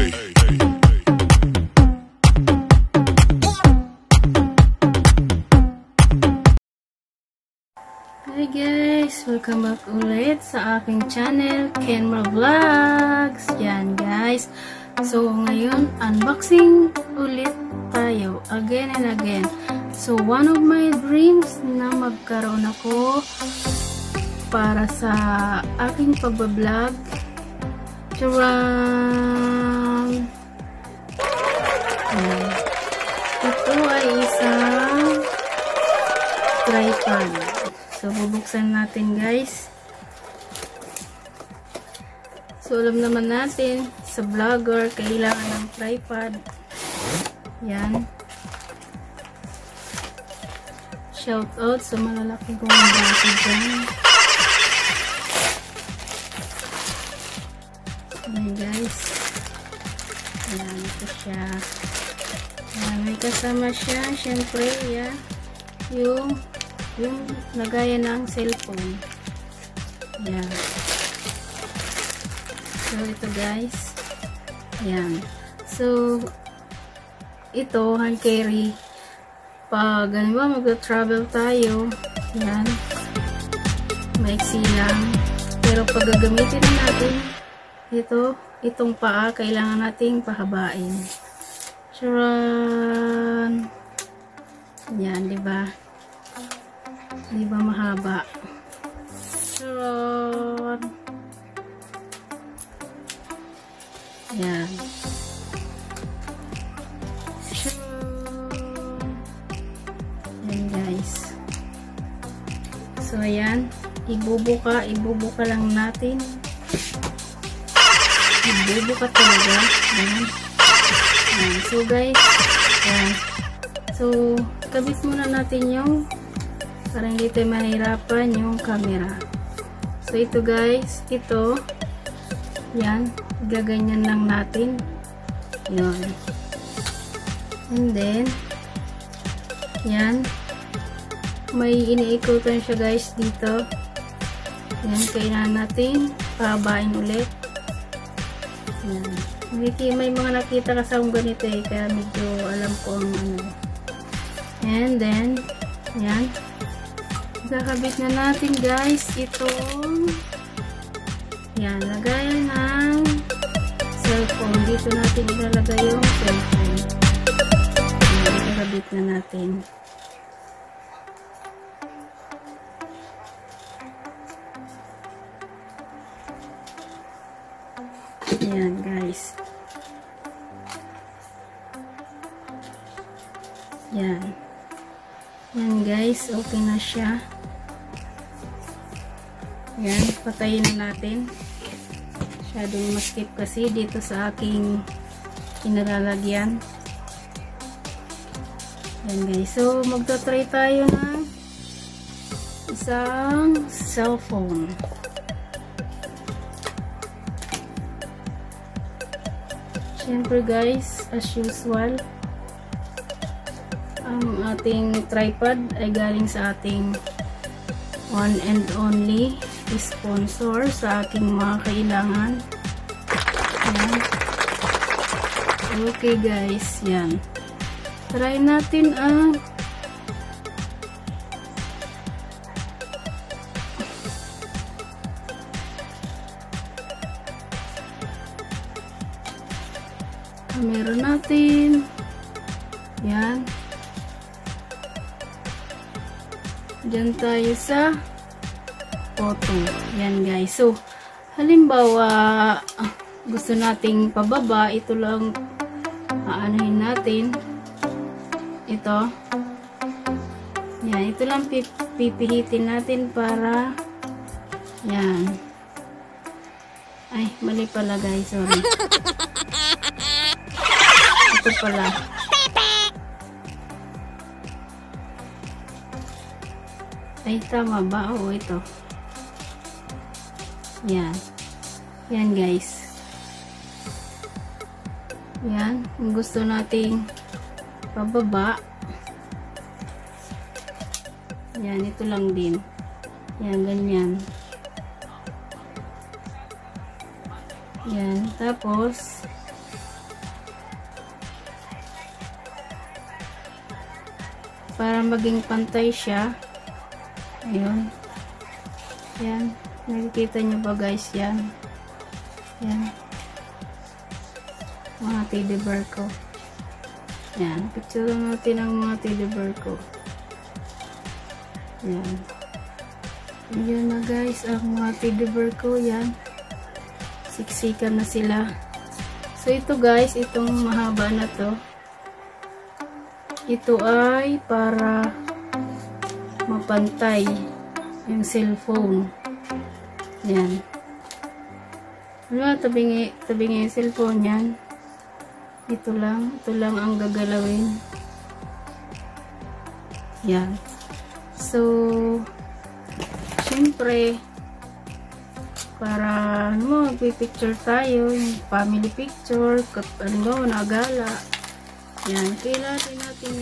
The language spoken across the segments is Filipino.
Hi guys! Welcome back ulit sa aking channel, Kenma Vlogs. Yan guys. So ngayon, unboxing ulit tayo. Again and again. So one of my dreams na magkaroon ako para sa aking pagbablog. Charan! Ito ay isang tripod. So, bubuksan natin guys. So, alam naman natin, sa vlogger, kailangan ng tripod. Yan. Shout out sa malalaki kong braso dyan. Yan guys. Yan, ito siya. Yan, may kasama siya. Siyempre, yan. Yung lagayan ng cellphone. Yan. So, ito guys. Yan. So, ito, hand carry. Pag, ano ba, mag-travel tayo. Yan. Maiksi lang. Pero pag gagamitin na natin, itong paa, kailangan nating pahabain. Charan! Yan, diba? Diba mahaba? Charan! Yan. Charan! Yan guys. So ayan, ibubuka lang natin. Ibubuka talaga. Yan. Yan. So guys, yan. So, kabit muna natin yung para hindi tayo mahirapan yung camera. So, ito guys, ito, yan, gaganyan lang natin. Yun. And then, yan, may iniikutan siya guys dito. Yan, kailangan natin pahabain ulit. Yan. May mga nakita kasi akong ganito eh, kaya medyo alam ko ang ano. And then, yan. Kakabit na natin guys itong yan, lagayan ng cellphone. Dito natin ilalagay yung cellphone. Yan, kakabit na natin. Yan guys. Yan. Yan guys, okay na siya. Yan, patayin na natin. Masyadong maskip kasi dito sa aking kinalalagyan. Yan guys, so magta-try tayo ng isang cellphone. Siyempre guys, as usual, ang ating tripod ay galing sa ating one and only sponsor sa aking mga kailangan. Yan. Okay guys, yan. Try natin ang camera natin. Yan. Diyan tayo sa photo. Yan guys. So, halimbawa, gusto nating pababa, ito lang aanahin natin. Ito. Yan. Ito lang pipihitin natin para yan. Ay, mali pala guys. Sorry. Ito pala. Ay, tama ba? Oo, ito. Yan. Yan, guys. Yan. Kung gusto nating pababa. Yan, ito lang din. Yan, ganyan. Yan. Tapos, para maging pantay siya. Ayun. Yan. Nakikita nyo ba guys? Yan. Yan. Mga teddy bear ko. Yan. Picture natin ang mga teddy bear ko. Yan. Yan na guys. Ang mga teddy bear ko. Yan. Siksikan na sila. So ito guys. Itong mahaba na to. Ito ay para mapantay yung cellphone. Yan. Ano, tabi nga yung cellphone yan. Ito lang ang gagalawin. Yan. So, syempre, para magpipicture tayo, yung family picture, ano, nagala. Yan. Kailangan natin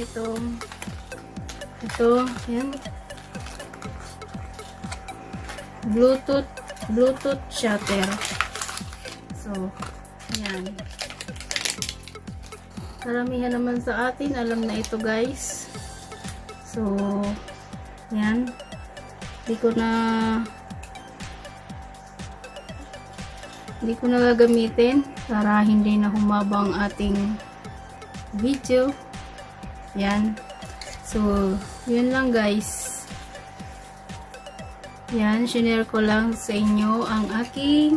ito, yan. Bluetooth shutter. So, yan. Karamihan naman sa atin, alam na ito guys. So, yan. Hindi ko na gagamitin para hindi na humaba ang ating video. Yan. So, yun lang guys. Yan, shinare ko lang sa inyo ang aking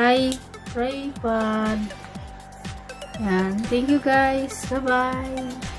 tripod. Yan. Thank you guys. Bye-bye.